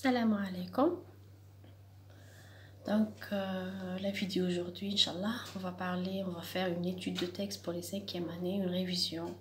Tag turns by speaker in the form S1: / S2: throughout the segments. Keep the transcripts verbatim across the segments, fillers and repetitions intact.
S1: Salam alaikum. Donc, euh, la vidéo aujourd'hui, Inch'Allah, on va parler, on va faire une étude de texte pour les cinquièmes années, une révision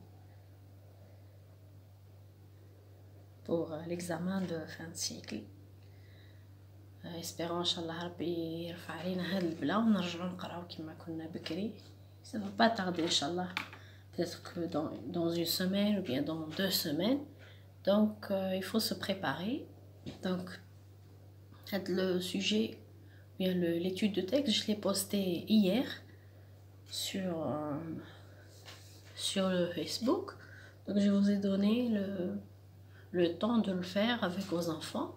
S1: pour euh, l'examen de fin de cycle. Euh, espérons, Inch'Allah, Rabbi يرفع علينا هاد البلا ونرجعو نقراو كما كنا بكري. Ça va pas tarder, Inch'Allah. Peut-être que dans, dans une semaine ou bien dans deux semaines. Donc, euh, il faut se préparer. Donc, le sujet, bien l'étude de texte, je l'ai posté hier sur, euh, sur le Facebook. Donc, je vous ai donné le, le temps de le faire avec vos enfants.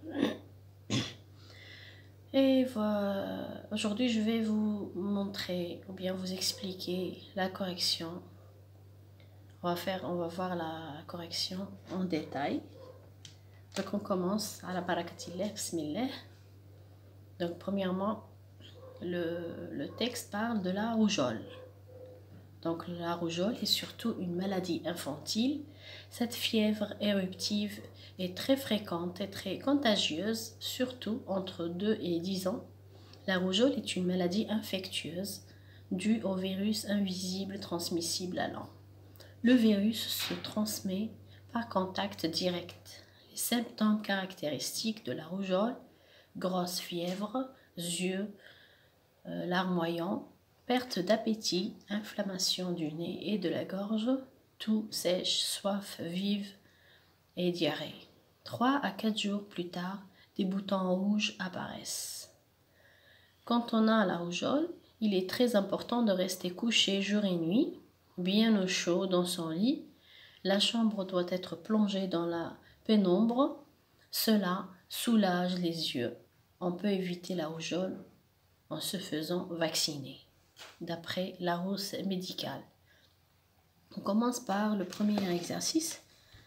S1: Et voilà, aujourd'hui, je vais vous montrer ou bien vous expliquer la correction. On va faire, on va voir la correction en détail. Donc, on commence à la barakatillah, bismillah. Donc, premièrement, le, le texte parle de la rougeole. Donc, la rougeole est surtout une maladie infantile. Cette fièvre éruptive est très fréquente et très contagieuse, surtout entre deux et dix ans. La rougeole est une maladie infectieuse due au virus invisible transmissible à l'an. Le virus se transmet par contact direct. Les symptômes caractéristiques de la rougeole: grosse fièvre, yeux euh, larmoyants, perte d'appétit, inflammation du nez et de la gorge, toux sèche, soif vive et diarrhée. trois à quatre jours plus tard, des boutons rouges apparaissent. Quand on a la rougeole, il est très important de rester couché jour et nuit, bien au chaud dans son lit. La chambre doit être plongée dans la pénombre. Cela soulage les yeux. On peut éviter la rougeole en se faisant vacciner, d'après Larousse médicale. On commence par le premier exercice.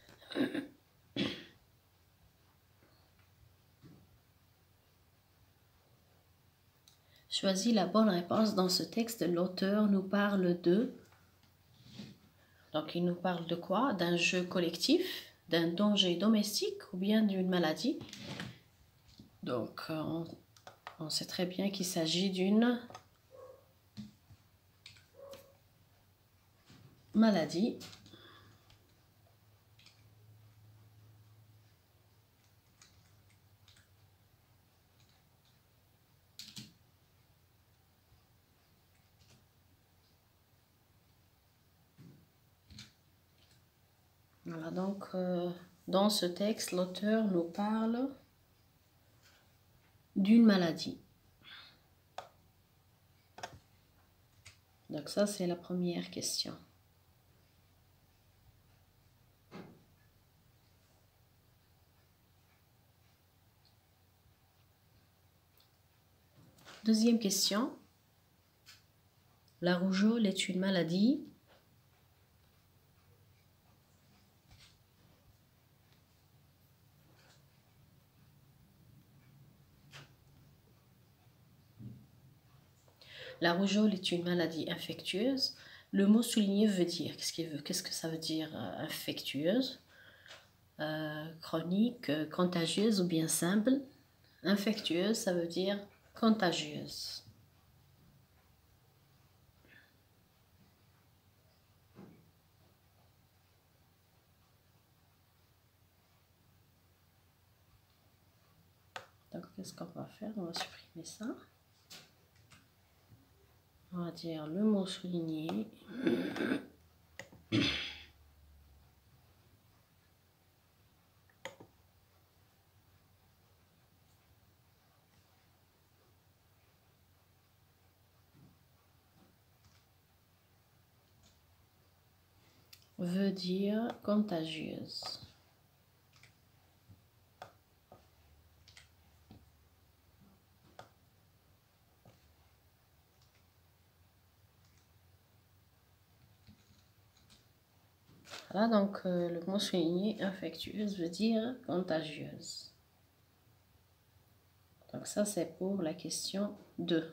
S1: Choisis la bonne réponse. Dans ce texte, l'auteur nous parle de... Donc, il nous parle de quoi? D'un jeu collectif, d'un danger domestique ou bien d'une maladie. Donc, on, on sait très bien qu'il s'agit d'une maladie. Voilà, donc euh, dans ce texte, l'auteur nous parle d'une maladie. Donc ça, c'est la première question. Deuxième question. La rougeole est une maladie La rougeole est une maladie infectieuse. Le mot souligné veut dire, qu'est-ce qu'il veut, qu'est-ce que ça veut dire euh, infectieuse, euh, chronique, euh, contagieuse ou bien simple. Infectieuse, ça veut dire contagieuse. Donc, qu'est-ce qu'on va faire? On va supprimer ça. On va dire le mot souligné. Veut dire contagieuse. Voilà, donc euh, le mot souligné infectieuse veut dire contagieuse. Donc ça, c'est pour la question deux.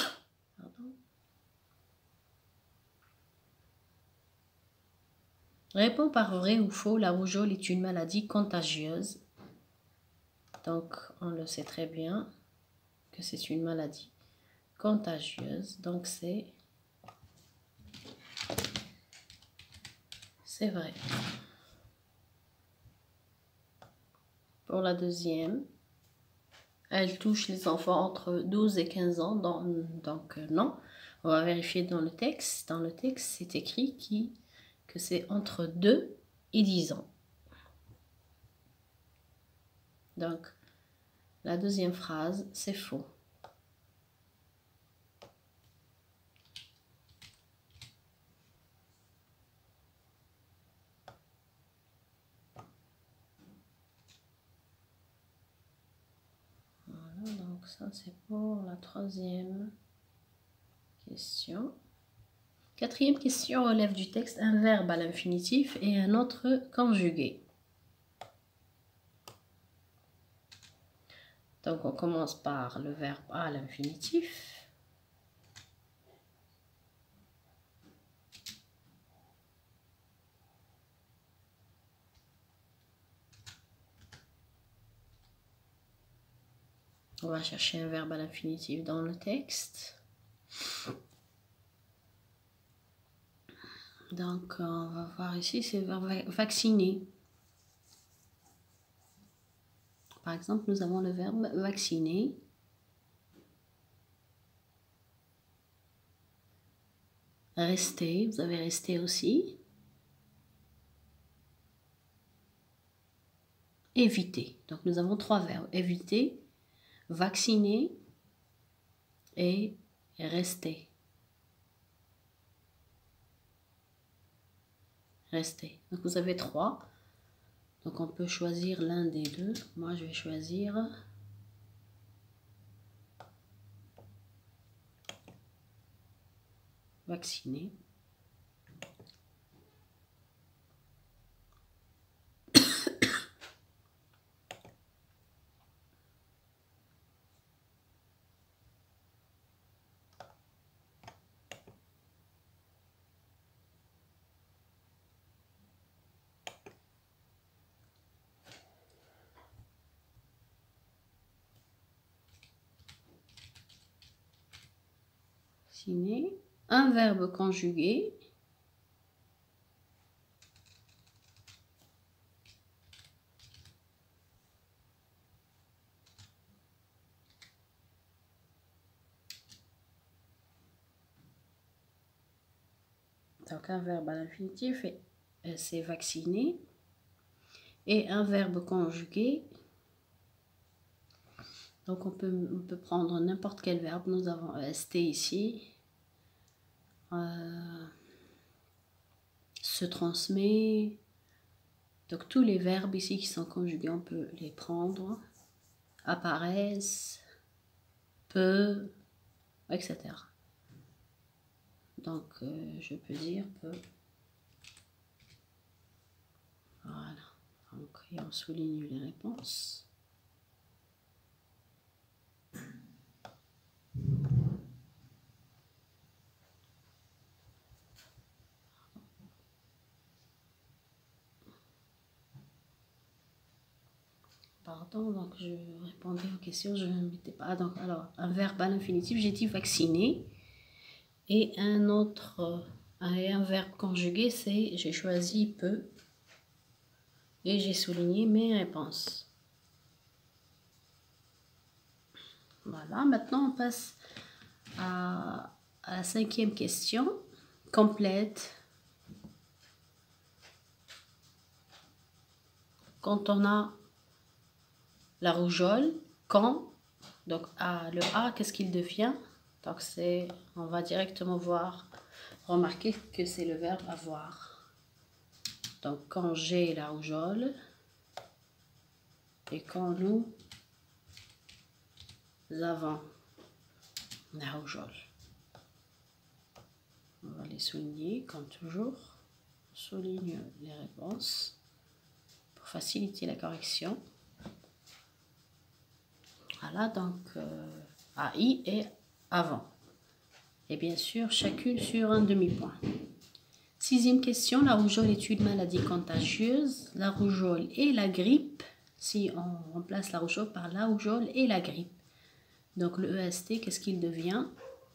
S1: Pardon. Réponds par vrai ou faux, la rougeole est une maladie contagieuse. Donc, on le sait très bien que c'est une maladie contagieuse. Donc, c'est c'est vrai. Pour la deuxième, elle touche les enfants entre douze et quinze ans. Donc, donc euh, non. On va vérifier dans le texte. Dans le texte, c'est écrit qui, que c'est entre deux et dix ans. Donc, la deuxième phrase, c'est faux. Voilà, donc ça c'est pour la troisième question. Quatrième question relève du texte un verbe à l'infinitif et un autre conjugué. Donc on commence par le verbe à l'infinitif. On va chercher un verbe à l'infinitif dans le texte. Donc on va voir ici, c'est le verbe vacciner. Par exemple, nous avons le verbe vacciner. Rester, vous avez resté aussi. Éviter. Donc nous avons trois verbes. Éviter, vacciner et rester. Rester. Donc vous avez trois. Donc on peut choisir l'un des deux. Moi je vais choisir vacciner. Vacciner. Un verbe conjugué. Donc un verbe à l'infinitif, c'est vacciner. Et un verbe conjugué. Donc on peut, on peut prendre n'importe quel verbe. Nous avons rester ici. Euh, se transmet. Donc tous les verbes ici qui sont conjugués, on peut les prendre. Apparaissent, peut, et cetera. Donc euh, je peux dire peut. Voilà. Donc et on souligne les réponses. Pardon, donc je répondais aux questions, je ne mettais pas. Donc, alors, un verbe à l'infinitif, j'ai dit vacciner. Et un autre, et un verbe conjugué, c'est j'ai choisi peut. Et j'ai souligné mes réponses. Voilà, maintenant on passe à, à la cinquième question. Complète. Quand on a la rougeole, quand, donc A, le A, qu'est-ce qu'il devient? Donc c'est, on va directement voir, remarquer que c'est le verbe avoir. Donc quand j'ai la rougeole et quand nous avons la rougeole. On va les souligner comme toujours. On souligne les réponses pour faciliter la correction. Voilà, donc euh, A I et avant. Et bien sûr, chacune sur un demi-point.
S2: Sixième question, la rougeole est une maladie contagieuse. La rougeole et la grippe, si on remplace la rougeole par la rougeole et la grippe. Donc le E S T, qu'est-ce qu'il devient?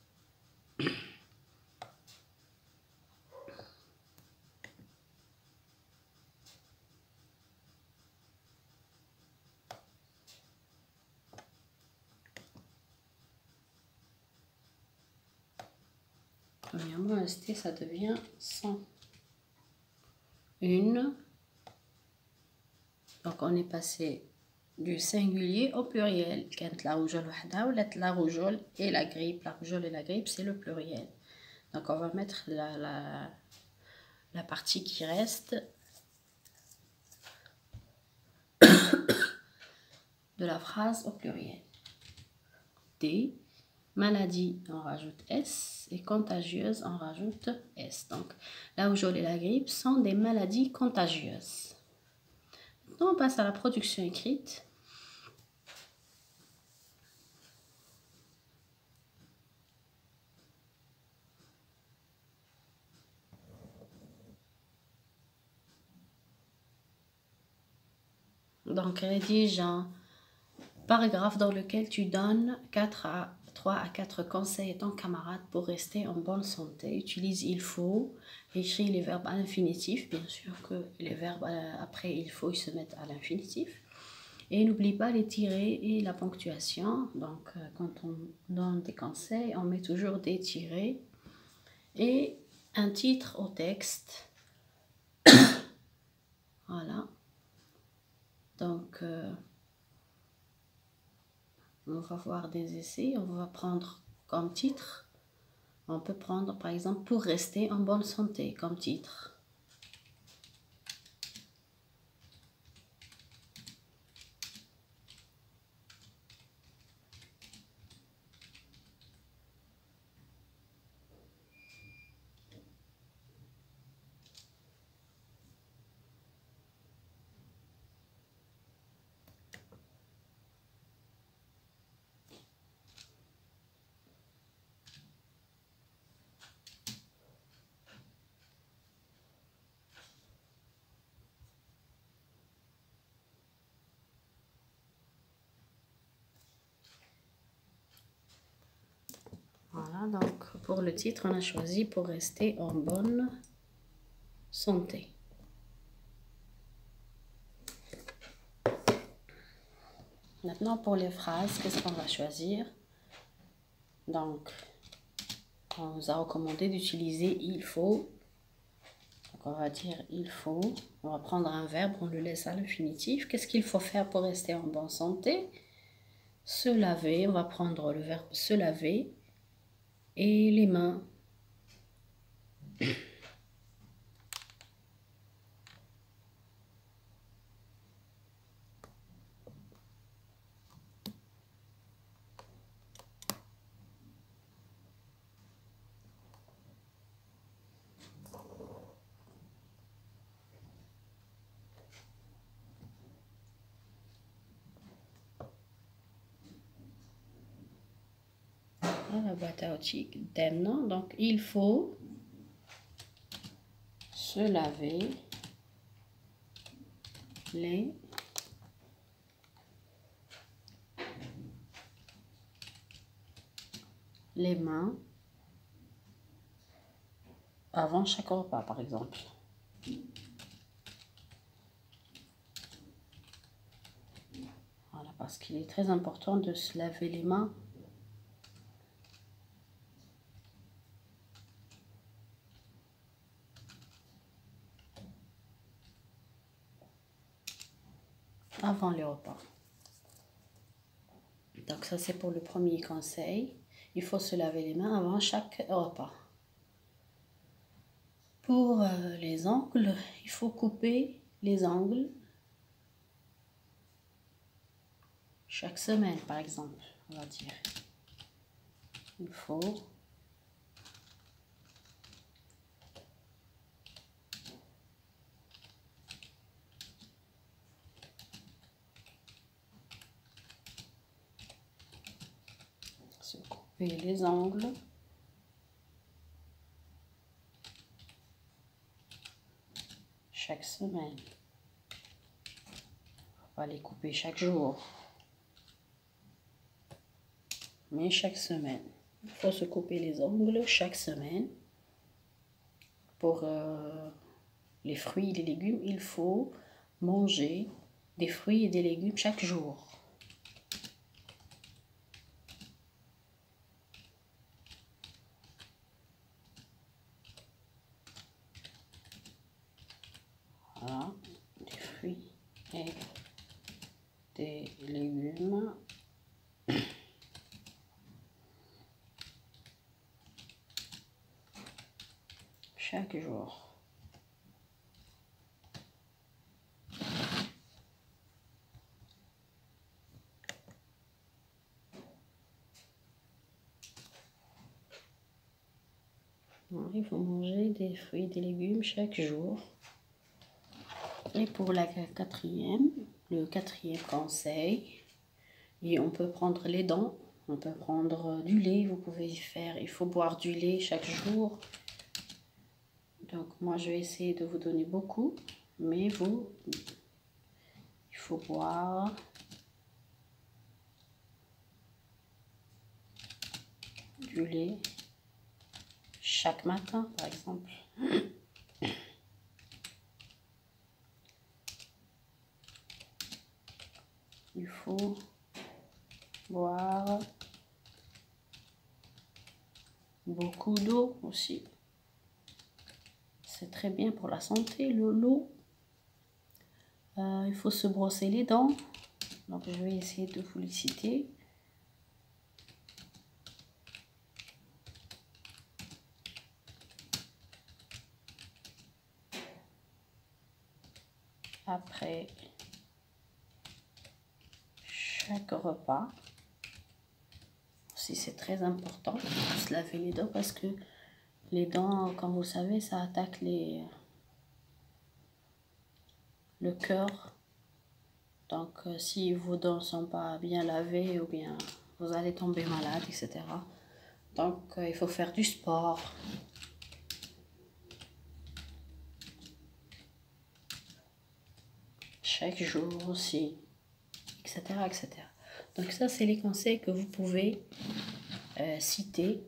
S2: Premièrement, E S T, ça devient cent un. Donc on est passé du singulier au pluriel. Quand la rougeole wahda ou la rougeole et la grippe. La rougeole et la grippe, c'est le pluriel. Donc on va mettre la, la, la partie qui reste de la phrase au pluriel. D, maladie, on rajoute S, et contagieuse, on rajoute S. Donc la rougeole et la grippe sont des maladies contagieuses. Maintenant on passe à la production écrite. Donc rédige un paragraphe dans lequel tu donnes quatre à trois à quatre conseils à ton camarade pour rester en bonne santé. Utilise il faut, écris les verbes à l'infinitif, bien sûr que les verbes après il faut ils se mettent à l'infinitif. Et n'oublie pas les tirets et la ponctuation. Donc quand on donne des conseils, on met toujours des tirets et un titre au texte. Voilà. Donc, euh, on va voir des essais. On va prendre comme titre. On peut prendre, par exemple, pour rester en bonne santé, comme titre. Voilà, donc pour le titre, on a choisi pour rester en bonne santé. Maintenant, pour les phrases, qu'est-ce qu'on va choisir? Donc, on nous a recommandé d'utiliser il faut. Donc, on va dire il faut. On va prendre un verbe, on le laisse à l'infinitif. Qu'est-ce qu'il faut faire pour rester en bonne santé? Se laver, on va prendre le verbe se laver. Et les mains. La boîte à outils d'Emnon. Donc il faut se laver les les mains avant chaque repas, par exemple. Voilà, parce qu'il est très important de se laver les mains avant les repas. Donc ça c'est pour le premier conseil. Il faut se laver les mains avant chaque repas. Pour euh, les ongles, il faut couper les ongles chaque semaine, par exemple, on va dire. Il faut se couper les ongles chaque semaine. Faut pas les couper chaque jour, mais chaque semaine. Il faut se couper les ongles chaque semaine. Pour euh, les fruits et les légumes, il faut manger des fruits et des légumes chaque jour. Voilà, des fruits et des légumes. Chaque jour. Il faut manger des fruits et des légumes chaque jour. Et pour la quatrième, le quatrième conseil, et on peut prendre les dents, on peut prendre du lait, vous pouvez y faire, il faut boire du lait chaque jour. Donc moi je vais essayer de vous donner beaucoup, mais vous, il faut boire du lait chaque matin par exemple. Il faut boire beaucoup d'eau aussi. C'est très bien pour la santé, le l'eau. Euh, il faut se brosser les dents. Donc je vais essayer de vous les citer. Après chaque repas. Aussi c'est très important de se laver les dents parce que les dents, comme vous savez, ça attaque les le cœur. Donc euh, si vos dents ne sont pas bien lavées ou bien vous allez tomber malade, et cetera. Donc euh, il faut faire du sport. Chaque jour aussi, et cetera et cetera. Donc ça, c'est les conseils que vous pouvez euh, citer.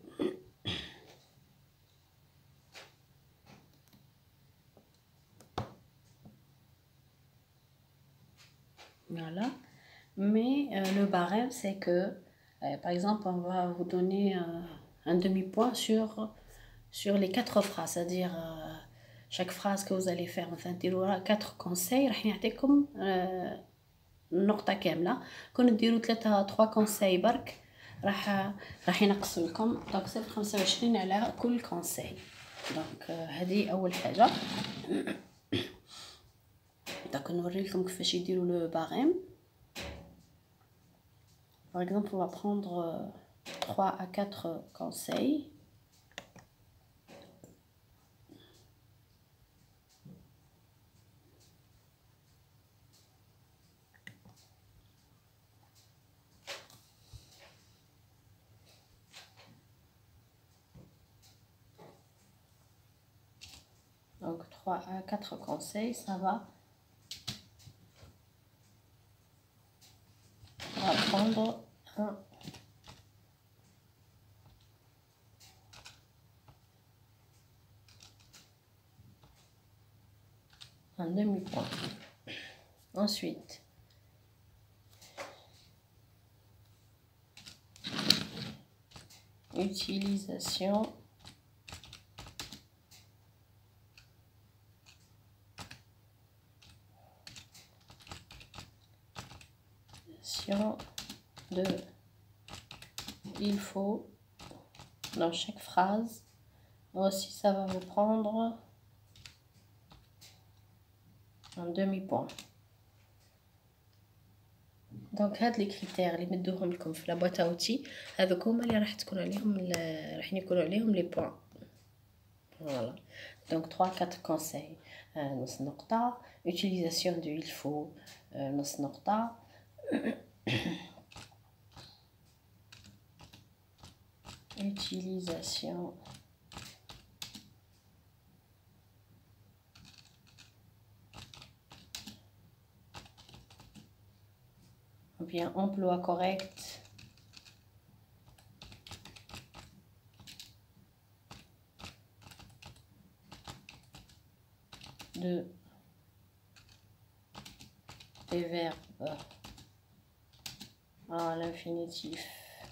S2: Voilà. Mais euh, le barème, c'est que, euh, par exemple, on va vous donner euh, un demi-point sur, sur les quatre phrases. C'est-à-dire, euh, chaque phrase que vous allez faire, enfin, quatre conseils, راح يعطيكم نقطة كاملة. كون نديرو ثلاثة trois conseils برك راح راح ينقصوا لكم دونك صفر خمسة وعشرين على كل كونساي. دونك هذه اول حاجه. دونك نوري لكم كيفاش يديروا لو باريم. Par exemple, on va prendre trois à quatre conseils. Donc trois à quatre conseils, ça va. On va prendre un, un demi-point. Ensuite, utilisation de il faut dans chaque phrase. Aussi, ça va vous prendre un demi-point. دونك هاد لي كريتير اللي مدوهم لكم في لا بواط اوتي هذوك هما اللي راح تكون عليهم راح يكونوا عليهم لي بوين. فوالا دونك trois quatre conseils. نص نقطة. utilisation de il faut نص نقطة. utilisation
S1: ou bien emploi correct de des verbes à l'infinitif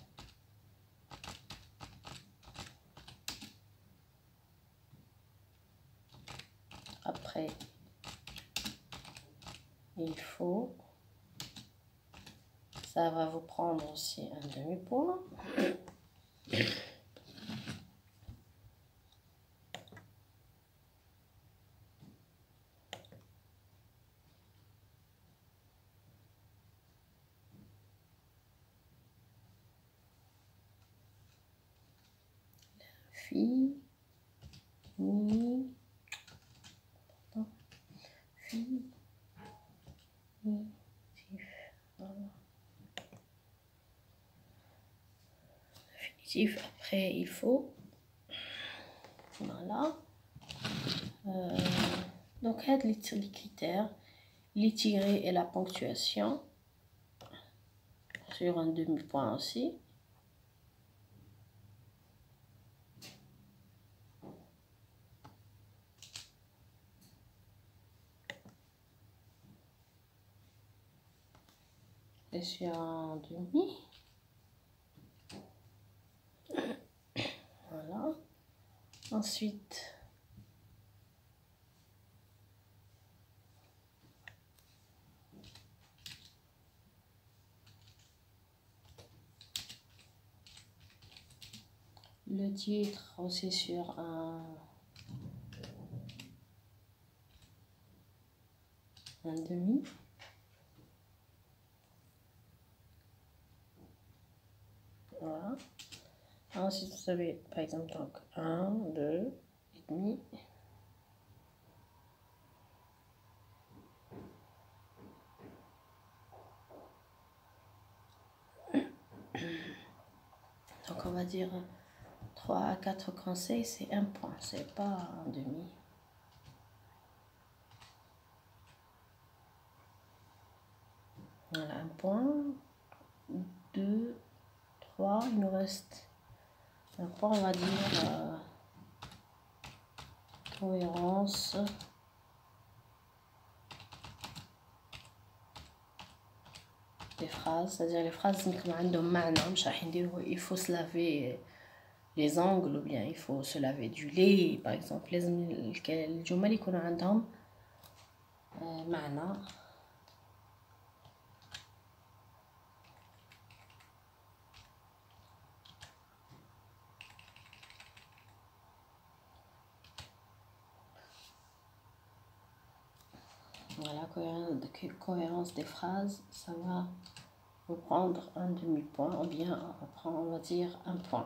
S1: après il faut. Ça va vous prendre aussi un demi-point. Fille, ni, fille, ni, voilà. Infinitif après il faut. Voilà. Euh, donc, aide les, les critères, les tirés et la ponctuation sur un demi-point aussi. Et sur un demi. Voilà. Ensuite, le titre aussi sur un, un demi. Voilà. Ensuite, vous avez par exemple donc un, deux et demi. Donc on va dire trois à quatre conseils, c'est un point, c'est pas un demi. Voilà, un point, deux, trois, il nous reste un point, on va dire euh, cohérence. Des phrases, c'est-à-dire les phrases il faut se laver les ongles ou bien il faut se laver du lait par exemple. لازم الجمل يكون عندهم معنى. Voilà, cohérence des phrases, ça va vous prendre un demi-point ou bien on va dire un point.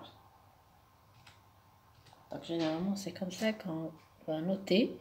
S1: Donc généralement c'est comme ça qu'on va noter.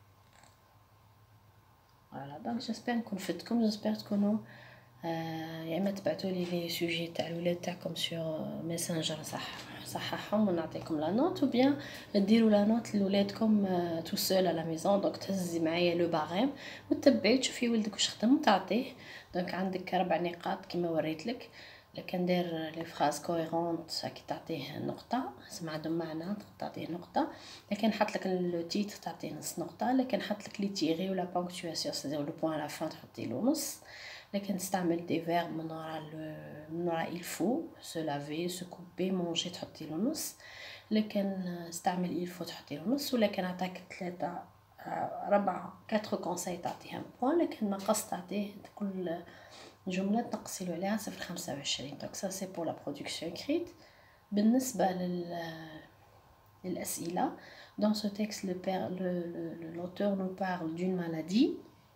S1: Voilà, donc j'espère que vous faites comme j'espère que nous يا اما تبعتوا لي لي سوجي تاع الولاد تاعكم سور ميسنجر صح صححهم ونعطيكم لا نوت او بيان ديروا لا نوت لولادكم تو سول على ميزون. دونك تهزي معايا لو باغيم وتتبعي تشوفي ولدك واش خدم وتعطيه. دونك عندك اربع نقاط كما وريت لك. لكن دير لي فراز كوهيرونت كي تعطيه نقطه سمع عندهم معنى تعطيه نقطه. لكن حط لك لو تيتر تعطيه نص نقطه. لكن حط لك لي تيغي ولا بونكتواسيون سي لو بوين على فان تحطي له نص. لكن تستعمل دي فيرب من وراء من وراء il faut se laver se couper manger تحطي له نص. لكن استعمل il faut تحطي له نص. ولكن عطاك ثلاثة ربعة كاتر كونساي تعطيها بوان. لكن نقص تعطيه كل جملة تنقصي له عليها صفر خمسة وعشرين. دونك سا سي بور لا برودكسيون écrite. بالنسبة لل للأسئلة dans ce texte le père le l'auteur nous parle d'une maladie.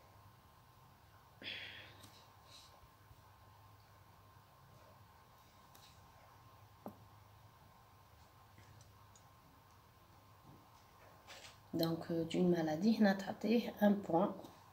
S1: Donc euh, d'une maladie هنا تعطيه un point.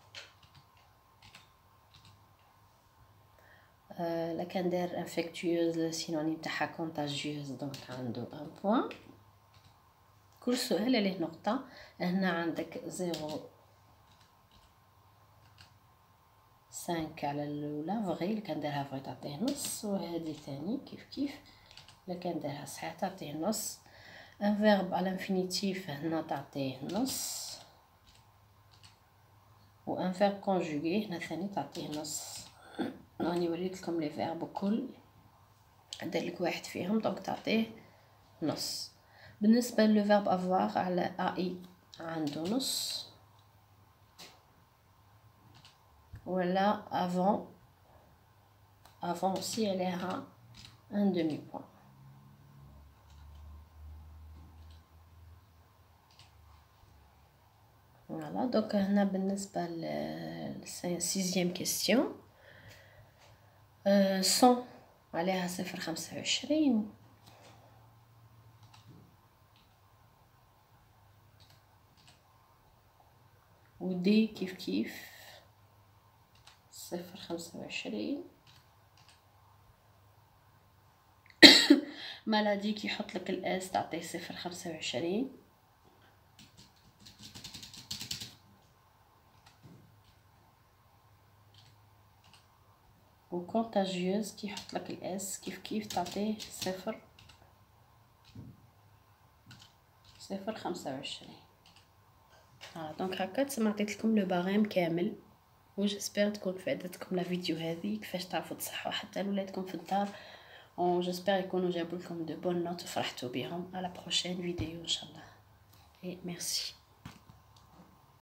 S1: euh, la كان دار infectieuse synonyme تاعها contagieuse donc عنده un point. كل سؤال عليه نقطة. هنا عندك زيرو خمسة على الاولى فغي اللي كنديرها فغي تعطيه نص، وهذه ثاني كيف كيف اللي كنديرها صحيح تعطيه نص. ان فيرب على انفينيتيف هنا تعطيه نص، و ان فيرب كونجوغي هنا ثاني تعطيه نص. راني وريت لكم لي فيرب كل ندير لك واحد فيهم دونك تعطيه نص. بالنسبه لو فيرب افوار على اي عنده نص، ولا avant avant aussi عليها un demi point. فوالا دونك هنا بالنسبه للسيزيام كيستيون صون عليها صفر خمسة وعشرين، ودي كيف كيف صفر خمسة وعشرين. مالادي كي يحط لك الاس تعطيه صفر خمسة وعشرين، و كونتاجيوز كي يحط لك الاس كيف كيف تعطيه صفر صفر خمسة وعشرين. اه دونك هكا تسمى عطيت لكم لو باغيم كامل، و جيسبر تكون فادتكم لا فيديو هذه كيفاش تعرفوا تصحوا حتى لولادكم في الدار، و جيسبر يكونوا جابوا لكم دو بون نوت وفرحتوا بهم. على بروشين فيديو ان شاء الله. اي ميرسي.